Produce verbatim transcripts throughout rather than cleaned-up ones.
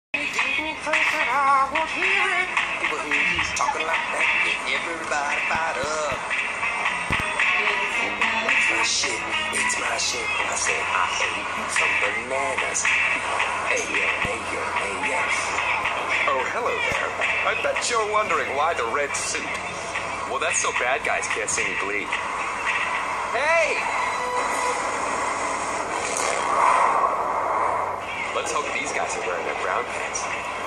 People hear you talking like that, get everybody fired up. It's my shit, it's my shit. I said I ate some bananas. Hey yo, hey yo, hey yo. Oh, hello there. I bet you're wondering why the red suit. Well, that's so bad guys can't see me bleed. Hey! Let's hope these guys are wearing their brown pants.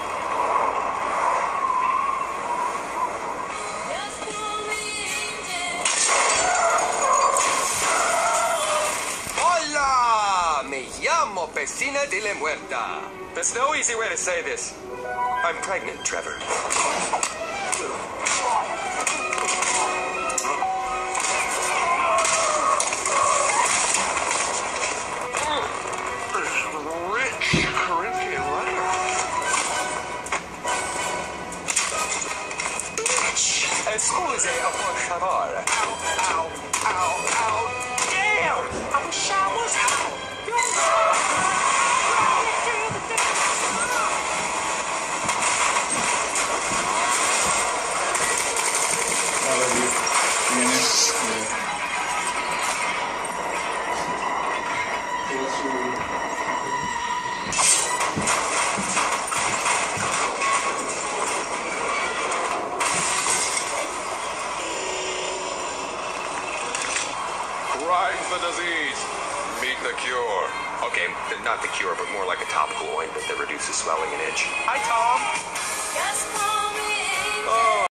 Hola! Me llamo Vecina de la Muerta. There's no easy way to say this. I'm pregnant, Trevor. Rich Corinthian leather. Excuse, por favor. Ow, ow, ow, ow. Damn! I wish I was out. Crying the disease. Meet the cure. Okay, not the cure, but more like a topical ointment that reduces swelling and itch. Hi, Tom.